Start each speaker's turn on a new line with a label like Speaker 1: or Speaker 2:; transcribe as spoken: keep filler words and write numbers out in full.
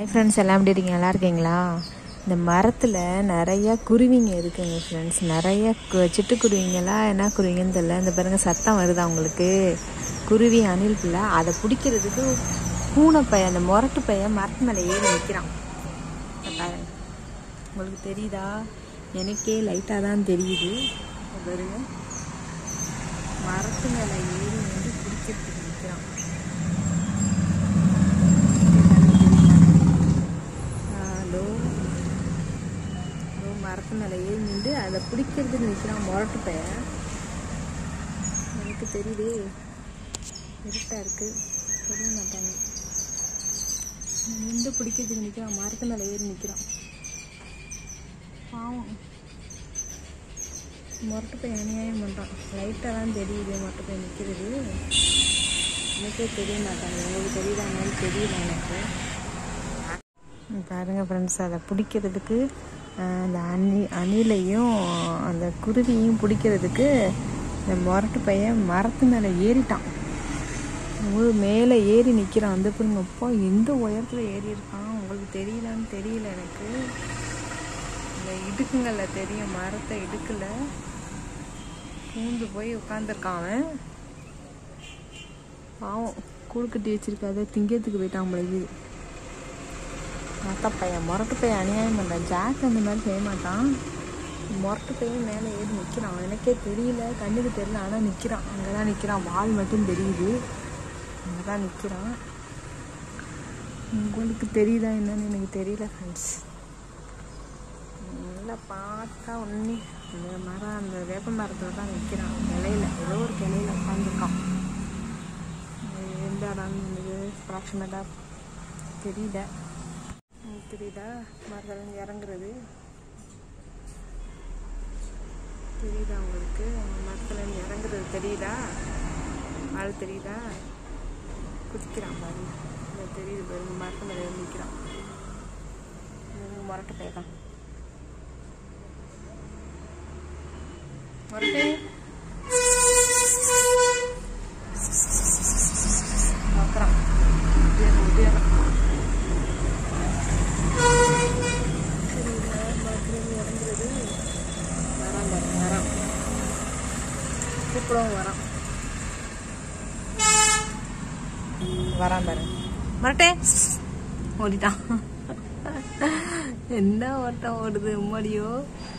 Speaker 1: Hi friends, எல்லாம் எப்படி இருக்கீங்க? நல்லா இருக்கீங்களா? இந்த மரத்தில் நிறையா குருவிங்க இருக்குங்க ஃப்ரெண்ட்ஸ். நிறைய சிட்டுக்குருவிங்கெல்லாம் என்ன குருவிங்கன்னு தெரியல. இந்த பாருங்க சத்தம் வருதா உங்களுக்கு? குருவி அணில் பிள்ளை அதை பிடிக்கிறதுக்கு பூனை பையன், அந்த முரட்டு பையன் மரத்து மேலே ஏறி நிற்கிறான். பாருங்க, உங்களுக்கு தெரியுதா? எனக்கே லைட்டாக தான் தெரியுது. பாருங்க, மரத்து மேலே ஏறி வந்து பிடிக்கிறதுக்கு நிற்கிறான். மரத்து மேலே ஏறி நின்று அதை பிடிக்கிறதுக்கு நிற்கிறான் முரட்டு பையன். எனக்கு தெரியுதே, இருட்டாக இருக்குது, தெரிய மாட்டாங்க. நின்று பிடிக்கிறதுக்கு நிற்கிறான், மரத்து மேலே ஏறி நிற்கிறான். பாவம், முரட்டு பையன் அநியாயம் பண்ணுறான். லைட்டாக தான் தெரியுது முரட்டு பையன் நிற்கிறது. எனக்கே தெரிய மாட்டாங்க. உங்களுக்கு தெரியுதா மாதிரி தெரியல எனக்கு. பாருங்கள் ஃப்ரெண்ட்ஸ், அதை பிடிக்கிறதுக்கு அந்த அணி அணிலையும் அந்த குருவியும் பிடிக்கிறதுக்கு இந்த முரட்டு பையன் மரத்து மேலே ஏறிட்டான். மேலே ஏறி நிற்கிறான். அந்த பிள்ளைங்கப்பா எந்த உயரத்தில் ஏறி இருக்கான் உங்களுக்கு தெரியலான்னு தெரியல எனக்கு. இந்த இடுக்குங்களில் தெரியும், மரத்தை இடுக்கில் பூந்து போய் உட்காந்துருக்கான் அவன். பாவம், கூடு கட்டி வச்சிருக்காத திங்கிறதுக்கு போயிட்டான் பிள்ளைக்கு. மொத்த பையன் முரட்டு பையன் அநியாயம் பண்ணுறான். ஜாக் அந்த மாதிரி செய்ய மாட்டான். முரட்டு பையன் மேலே ஏறி நிற்கிறான். எனக்கே தெரியல, கண்ணுக்கு தெரியல, ஆனால் நிற்கிறான். அங்கே தான் நிற்கிறான். வால் மட்டும் தெரியுது, அங்கே தான் நிற்கிறான். உங்களுக்கு தெரியுதா என்னன்னு எனக்கு தெரியல ஃப்ரெண்ட்ஸ். நல்லா பார்த்தா ஒன்றே அந்த மரம், அந்த வேப்ப மரத்தில் தான் நிற்கிறான். கிளையில ஏதோ ஒரு கிளையில உட்காந்துருக்கான். எந்த இடம் இது அப்ராக்சிமேட்டாக தெரியல. தெரியுதா? மரத்தில் இறங்குறது தெரியுதா உங்களுக்கு? மரத்தில் இறங்குறது தெரியுதா? ஆள் தெரியுதா? குதிக்கிறான் பாரு, இல்லை தெரியுது பாருங்க. மரத்து மேலே நிற்கிறான். முரட்டு பையன் முரட்டு பார்க்குறான். உதயம் இறங்குறது வரான் பாருங்க. வரான், கூப்பிடவும் வரான். வரான் பாருங்க. மரட்டே ஓடிட்டான். என்ன ஓட்டம் ஓடுது உம்மாடியோ.